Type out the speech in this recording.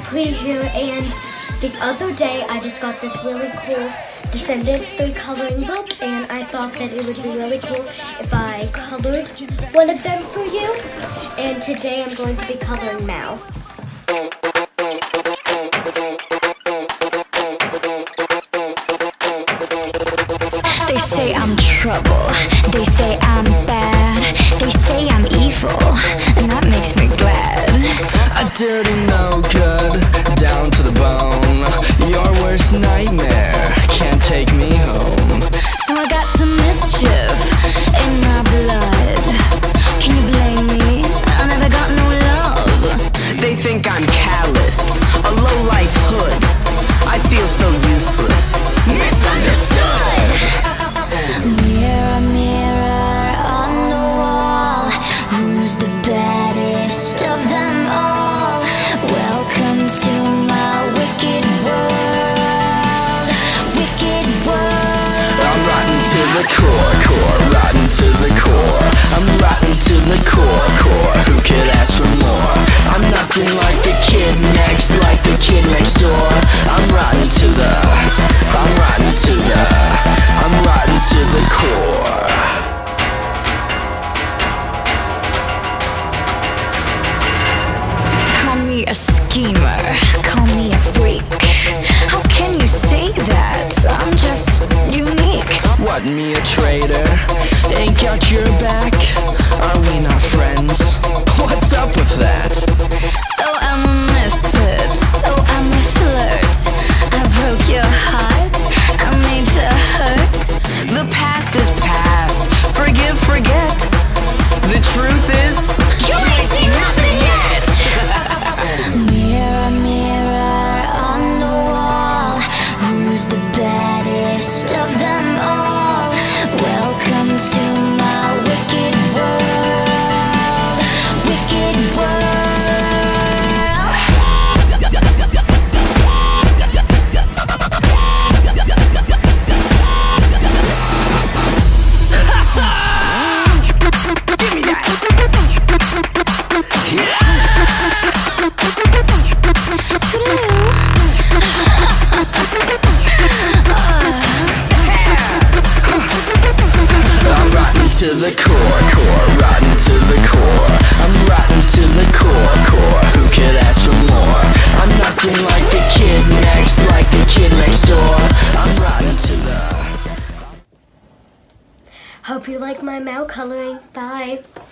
Capri here, and the other day I just got this really cool Descendants 3 coloring book, and I thought that it would be really cool if I colored one of them for you. And today I'm going to be coloring Mal. They say I'm trouble, they say I'm bad, they say I'm evil, and that makes me glad. A dirty no good, down to the bone, your worst nightmare can't take me home. So I got some mischief in my blood. Can you blame me? I never got no love. They think I'm callous, a low-life hood. I feel so useless, misunderstood. Mirror, mirror on the wall, who's the baddest of them all? Welcome to my wicked world, wicked world. I'm rotten to the core, rotten to the core. I'm rotten to the core. Who could ask for more? I'm nothing like the kid next, like the kid next door. I'm rotten to the core. Call me a schemer, call me a freak. How can you say that? I'm just unique. What, me a traitor? Ain't got your back? Are we not friends? What's up with that? So I'm a misfit, so I'm a flirt. I broke your heart, I made you hurt. The past is past, forgive, forget. The truth is, you ain't seen nothing yet. Mirror, mirror on the wall, who's the baddest of them all? Welcome to my wicked world, wicked world. give me that. I'm rotten to the core, rotten to the core. I'm rotten to the core. Who could ask for more? I'm nothing like the kid next, like the kid next door. I'm rotten to the... Hope you like my Mal coloring. Bye.